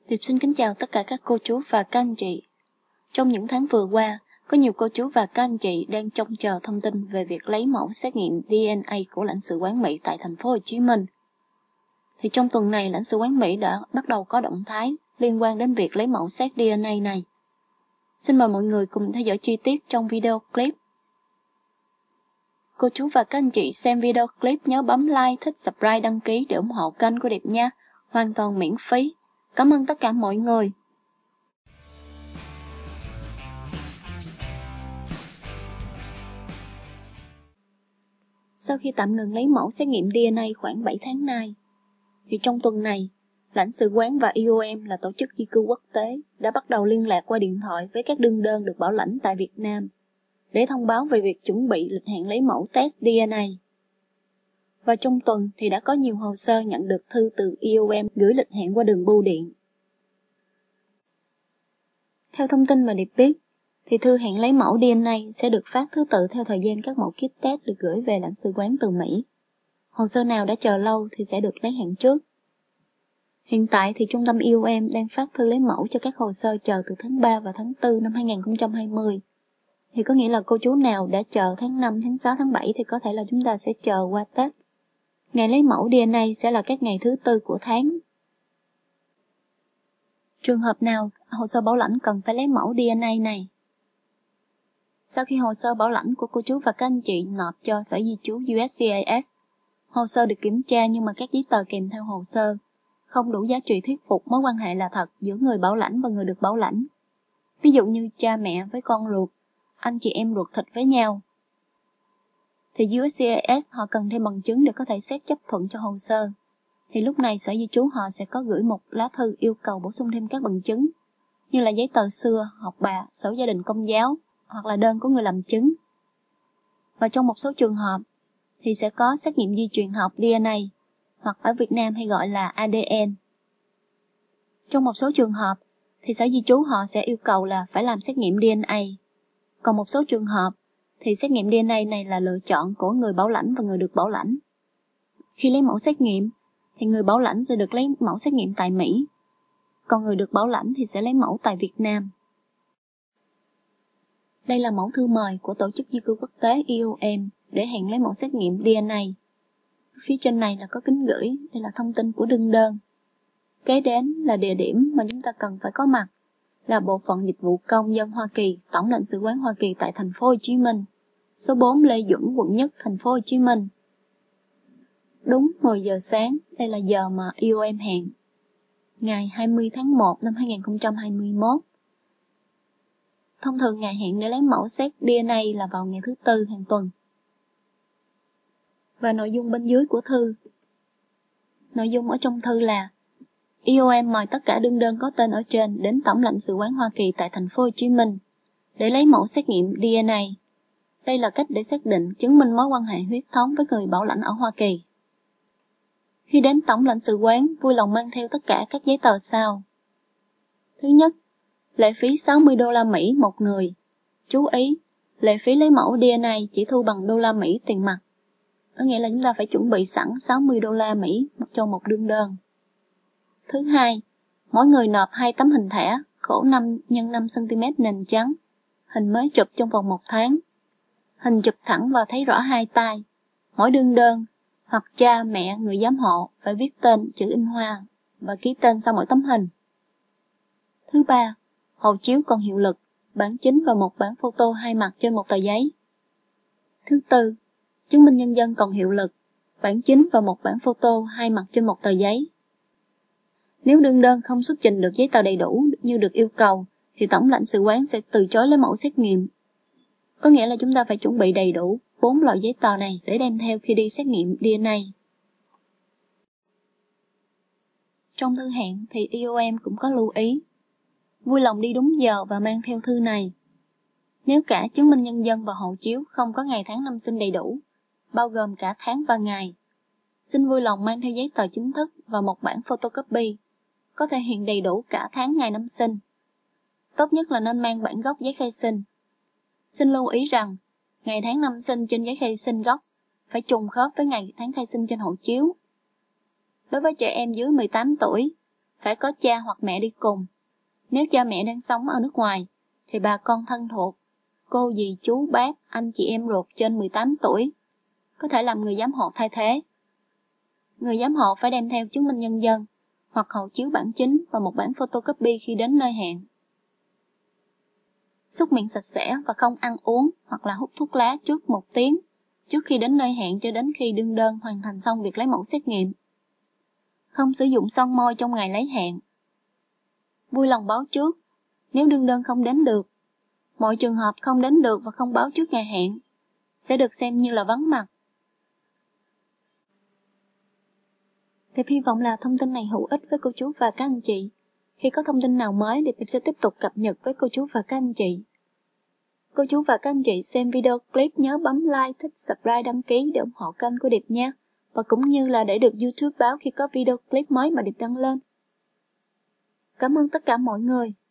Điệp xin kính chào tất cả các cô chú và các anh chị. Trong những tháng vừa qua, có nhiều cô chú và các anh chị đang trông chờ thông tin về việc lấy mẫu xét nghiệm DNA của lãnh sự quán Mỹ tại thành phố Hồ Chí Minh. Thì trong tuần này, lãnh sự quán Mỹ đã bắt đầu có động thái liên quan đến việc lấy mẫu xét DNA này. Xin mời mọi người cùng theo dõi chi tiết trong video clip. Cô chú và các anh chị xem video clip nhớ bấm like, thích, subscribe, đăng ký để ủng hộ kênh của Điệp nha. Hoàn toàn miễn phí. Cảm ơn tất cả mọi người. Sau khi tạm ngừng lấy mẫu xét nghiệm DNA khoảng 7 tháng nay, thì trong tuần này, lãnh sự quán và IOM là tổ chức di cư quốc tế đã bắt đầu liên lạc qua điện thoại với các đương đơn được bảo lãnh tại Việt Nam để thông báo về việc chuẩn bị lịch hẹn lấy mẫu test DNA. Và trong tuần thì đã có nhiều hồ sơ nhận được thư từ IOM gửi lịch hẹn qua đường bưu điện. Theo thông tin mà Điệp biết, thì thư hẹn lấy mẫu DNA sẽ được phát thứ tự theo thời gian các mẫu kit test được gửi về lãnh sự quán từ Mỹ. Hồ sơ nào đã chờ lâu thì sẽ được lấy hẹn trước. Hiện tại thì trung tâm IOM đang phát thư lấy mẫu cho các hồ sơ chờ từ tháng 3 và tháng 4 năm 2020. Thì có nghĩa là cô chú nào đã chờ tháng 5, tháng 6, tháng 7 thì có thể là chúng ta sẽ chờ qua Tết. Ngày lấy mẫu DNA sẽ là các ngày thứ tư của tháng. Trường hợp nào hồ sơ bảo lãnh cần phải lấy mẫu DNA này? Sau khi hồ sơ bảo lãnh của cô chú và các anh chị nộp cho Sở Di trú USCIS, hồ sơ được kiểm tra nhưng mà các giấy tờ kèm theo hồ sơ không đủ giá trị thuyết phục mối quan hệ là thật giữa người bảo lãnh và người được bảo lãnh. Ví dụ như cha mẹ với con ruột, anh chị em ruột thịt với nhau. Thì USCIS họ cần thêm bằng chứng để có thể xét chấp thuận cho hồ sơ. Thì lúc này Sở Di trú họ sẽ có gửi một lá thư yêu cầu bổ sung thêm các bằng chứng, như là giấy tờ xưa, học bạ, sổ gia đình công giáo, hoặc là đơn của người làm chứng. Và trong một số trường hợp thì sẽ có xét nghiệm di truyền học DNA, hoặc ở Việt Nam hay gọi là ADN. Trong một số trường hợp thì Sở Di trú họ sẽ yêu cầu là phải làm xét nghiệm DNA. Còn một số trường hợp thì xét nghiệm DNA này là lựa chọn của người bảo lãnh và người được bảo lãnh. Khi lấy mẫu xét nghiệm thì người bảo lãnh sẽ được lấy mẫu xét nghiệm tại Mỹ, còn người được bảo lãnh thì sẽ lấy mẫu tại Việt Nam. Đây là mẫu thư mời của tổ chức di cư quốc tế IOM để hẹn lấy mẫu xét nghiệm DNA. Phía trên này là có kính gửi, đây là thông tin của đương đơn. Kế đến là địa điểm mà chúng ta cần phải có mặt, là Bộ phận Dịch vụ Công dân Hoa Kỳ, Tổng lãnh sự quán Hoa Kỳ tại thành phố Hồ Chí Minh, số 4 Lê Duẩn, quận Nhất, thành phố Hồ Chí Minh. Đúng 10 giờ sáng, đây là giờ mà IOM hẹn, ngày 20 tháng 1 năm 2021. Thông thường ngày hẹn để lấy mẫu xét DNA là vào ngày thứ Tư hàng tuần. Và nội dung bên dưới của thư. Nội dung ở trong thư là IOM mời tất cả đương đơn có tên ở trên đến Tổng lãnh sự quán Hoa Kỳ tại thành phố Hồ Chí Minh để lấy mẫu xét nghiệm DNA. Đây là cách để xác định chứng minh mối quan hệ huyết thống với người bảo lãnh ở Hoa Kỳ. Khi đến Tổng lãnh sự quán, vui lòng mang theo tất cả các giấy tờ sau. Thứ nhất, lệ phí 60 đô la Mỹ một người. Chú ý, lệ phí lấy mẫu DNA chỉ thu bằng đô la Mỹ tiền mặt. Có nghĩa là chúng ta phải chuẩn bị sẵn 60 đô la Mỹ cho một đương đơn. Thứ hai, mỗi người nộp 2 tấm hình thẻ, khổ 5 x 5 cm nền trắng, hình mới chụp trong vòng 1 tháng. Hình chụp thẳng và thấy rõ hai tay. Mỗi đương đơn, hoặc cha, mẹ, người giám hộ phải viết tên, chữ in hoa và ký tên sau mỗi tấm hình. Thứ ba, hộ chiếu còn hiệu lực, bản chính và một bản photo hai mặt trên một tờ giấy. Thứ tư, chứng minh nhân dân còn hiệu lực, bản chính và một bản photo hai mặt trên một tờ giấy. Nếu đương đơn không xuất trình được giấy tờ đầy đủ như được yêu cầu, thì Tổng lãnh sự quán sẽ từ chối lấy mẫu xét nghiệm. Có nghĩa là chúng ta phải chuẩn bị đầy đủ 4 loại giấy tờ này để đem theo khi đi xét nghiệm DNA. Trong thư hẹn thì IOM cũng có lưu ý, vui lòng đi đúng giờ và mang theo thư này. Nếu cả chứng minh nhân dân và hộ chiếu không có ngày tháng năm sinh đầy đủ, bao gồm cả tháng và ngày, xin vui lòng mang theo giấy tờ chính thức và một bản photocopy, có thể hiện đầy đủ cả tháng ngày năm sinh. Tốt nhất là nên mang bản gốc giấy khai sinh. Xin lưu ý rằng, ngày tháng năm sinh trên giấy khai sinh gốc phải trùng khớp với ngày tháng khai sinh trên hộ chiếu. Đối với trẻ em dưới 18 tuổi, phải có cha hoặc mẹ đi cùng. Nếu cha mẹ đang sống ở nước ngoài, thì bà con thân thuộc, cô dì chú bác, anh chị em ruột trên 18 tuổi, có thể làm người giám hộ thay thế. Người giám hộ phải đem theo chứng minh nhân dân, hoặc hộ chiếu bản chính và một bản photocopy khi đến nơi hẹn. Súc miệng sạch sẽ và không ăn uống hoặc là hút thuốc lá trước 1 tiếng, trước khi đến nơi hẹn cho đến khi đương đơn hoàn thành xong việc lấy mẫu xét nghiệm. Không sử dụng son môi trong ngày lấy hẹn. Vui lòng báo trước, nếu đương đơn không đến được. Mọi trường hợp không đến được và không báo trước ngày hẹn sẽ được xem như là vắng mặt. Tiệp hy vọng là thông tin này hữu ích với cô chú và các anh chị. Khi có thông tin nào mới thì Tiệp sẽ tiếp tục cập nhật với cô chú và các anh chị. Cô chú và các anh chị xem video clip nhớ bấm like, thích, subscribe, đăng ký để ủng hộ kênh của Điệp nha. Và cũng như là để được YouTube báo khi có video clip mới mà Điệp đăng lên. Cảm ơn tất cả mọi người.